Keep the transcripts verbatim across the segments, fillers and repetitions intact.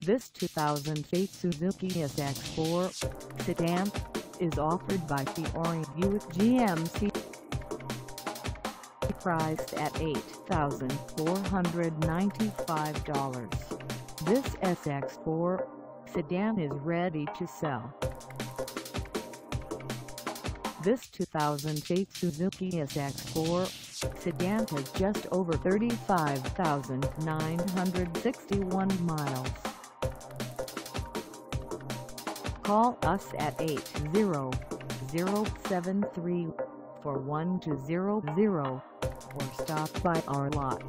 This two thousand eight Suzuki S X four Sedan is offered by Fiore Buick G M C. Priced at eight thousand four hundred ninety-five dollars, this S X four Sedan is ready to sell. This two thousand eight Suzuki S X four Sedan has just over thirty-five thousand nine hundred sixty-one miles. Call us at eight zero zero seven three four one two zero zero or stop by our lot.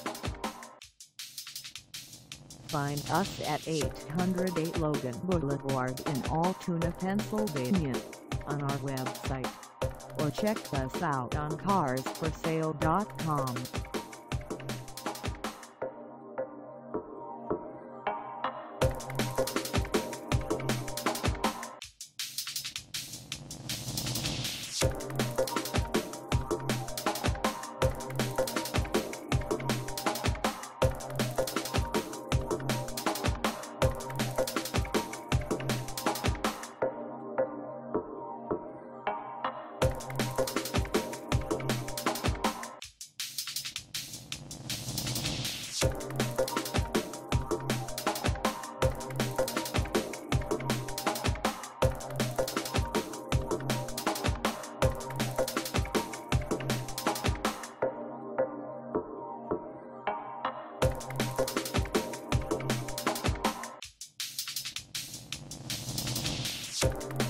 Find us at eight oh eight Logan Blvd in Altoona, Pennsylvania, on our website, or check us out on cars for sale dot com. You